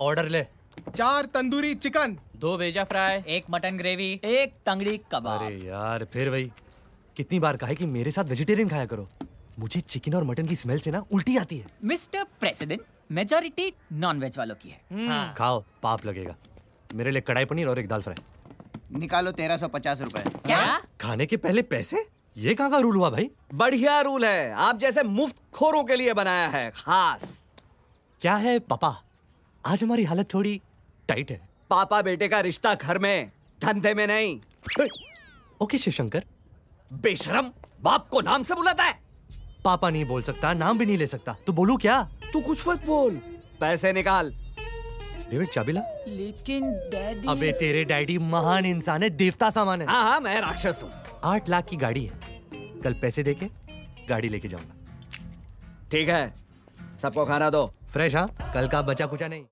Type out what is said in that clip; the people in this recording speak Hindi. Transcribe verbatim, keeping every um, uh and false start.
ऑर्डर ले। चार तंदूरी चिकन, दो वेजा फ्राई, एक मटन ग्रेवी, एक तंगड़ी कबाब। अरे यार फिर वही, कितनी बार कहा है कि मेरे साथ वेजिटेरियन खाया करो। मुझे चिकन और मटन की स्मेल से ना उल्टी आती है। Mister president, majority non veg वालों की है। हाँ। खाओ, पाप लगेगा। मेरे लिए कढ़ाई पनीर और एक दाल फ्राई। निकालो तेरह सौ पचास रुपए। क्या? खाने के पहले पैसे? ये कहाँ का रूल हुआ भाई? बढ़िया रूल है, आप जैसे मुफ्त खोरों के लिए बनाया है खास। क्या है पापा, आज हमारी हालत थोड़ी टाइट है। पापा बेटे का रिश्ता घर में, धंधे में नहीं। ओके शिवशंकर। बेशरम, बाप को नाम से बुलाता है। पापा नहीं बोल सकता, नाम भी नहीं ले सकता, तो बोलूं क्या? तू कुछ मत बोल, पैसे निकाल। डेविड चाबी ला। लेकिन डैडी। अबे तेरे डैडी महान इंसान है, देवता सामान है। हाँ हाँ, मैं राक्षस हूँ। आठ लाख की गाड़ी है, कल पैसे देके गाड़ी लेके जाऊंगा। ठीक है, सबको खाना दो। फ्रेश हाँ, कल का बचा कुचा नहीं।